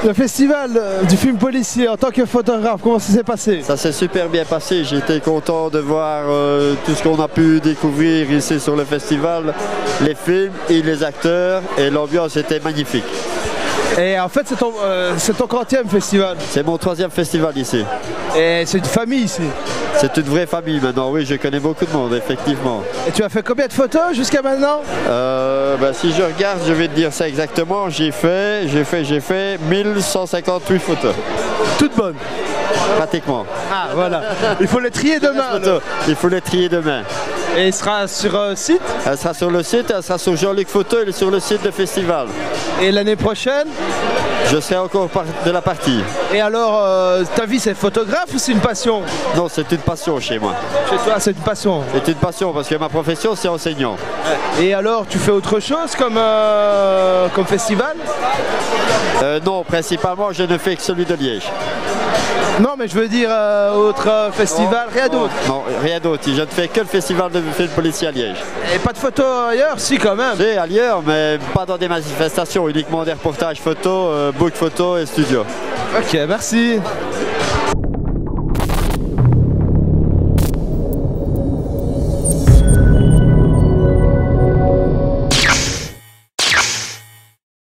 Le festival du film policier en tant que photographe, comment ça s'est passé? Ça s'est super bien passé, j'étais content de voir tout ce qu'on a pu découvrir ici sur le festival, les films et les acteurs, et l'ambiance était magnifique. Et en fait, c'est ton 30e festival. C'est mon 3e festival ici. Et c'est une famille ici. C'est une vraie famille maintenant, oui, je connais beaucoup de monde, effectivement. Et tu as fait combien de photos jusqu'à maintenant? Si je regarde, je vais te dire ça exactement. J'ai fait 1158 photos. Toutes bonnes? Pratiquement. Ah, voilà. Il faut les trier demain. Il faut les trier demain. Et il sera sur site? Elle sera sur le site, elle sera sur Jean-Luc Photo et sur le site de festival. Et l'année prochaine? Je serai encore de la partie. Et alors, ta vie c'est photographe ou c'est une passion? Non, c'est une passion chez moi. Chez toi, c'est une passion? C'est une passion parce que ma profession c'est enseignant. Et alors, tu fais autre chose comme festival? Non, principalement je ne fais que celui de Liège. Non, mais je veux dire autre festival, rien d'autre. Non, rien d'autre. Je ne fais que le festival de film policier à Liège. Et pas de photos ailleurs? Si, quand même. C'est ailleurs, mais pas dans des manifestations, uniquement des reportages photos, book photo et studio. Ok, merci.